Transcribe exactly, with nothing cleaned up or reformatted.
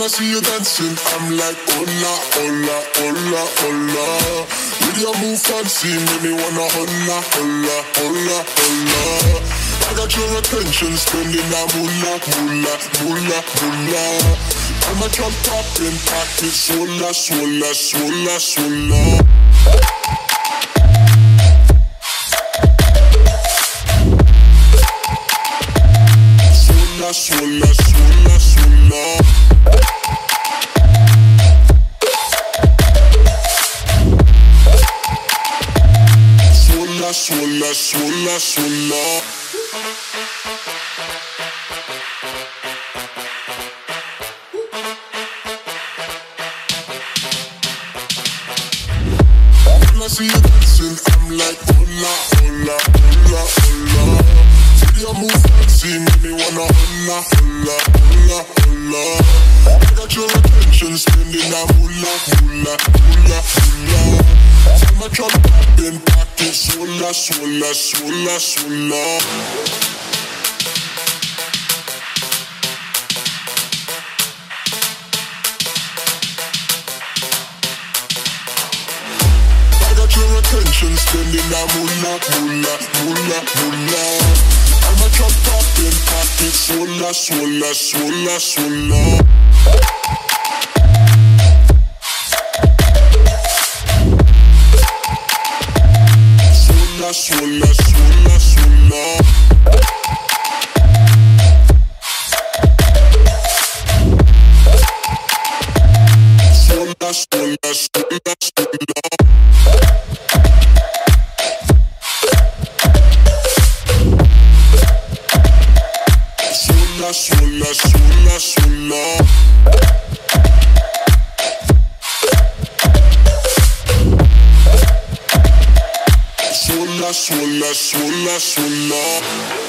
I see you dancing, I'm like, hola, hola, hola, hola. With your move fancy, make me wanna hola, hola, hola, hola. I got your attention, spending that moolah, moolah, moolah, moolah. I'm a drop popping, pocket, swolla, swolla, swolla, swolla. Swolla, swolla, swolla, swolla. Swolla, swolla, swolla. When I see you dancing, I'm like, hola, hola, hola, hola. See your move fancy, make me wanna hola, hola, hola, hola. I got your attention, spending that moolah, moolah, moolah, moolah. I'm a drop poppin', pocket, swolla, swolla, swolla, swolla. I got your attention, spending that moolah, moolah, moolah, moolah. I'm a drop poppin', pocket, swolla, swolla, swolla, swolla. Swolla, swolla, swolla. Swolla, swolla, swolla, swolla. Swolla, swolla, swolla, swolla. Swolla, swolla, swolla, swolla.